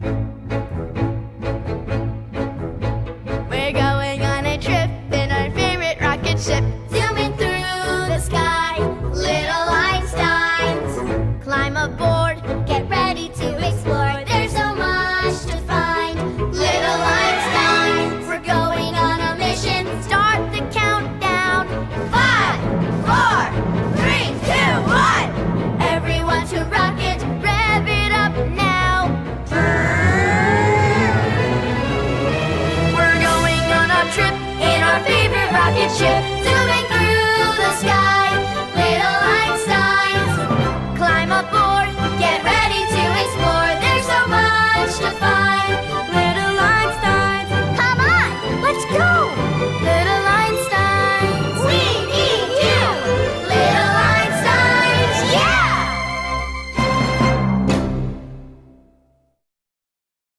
We're going on a trip in our favorite rocket ship, zooming through the sky. Little Einsteins, climb aboard, get ready to explore. There's so much to find. Little Einsteins, we're going on a mission. Start the countdown. 5, 4, 3, 2, 1. Everyone to rocket, rev it up now. We're going on a trip in our favorite rocket ship.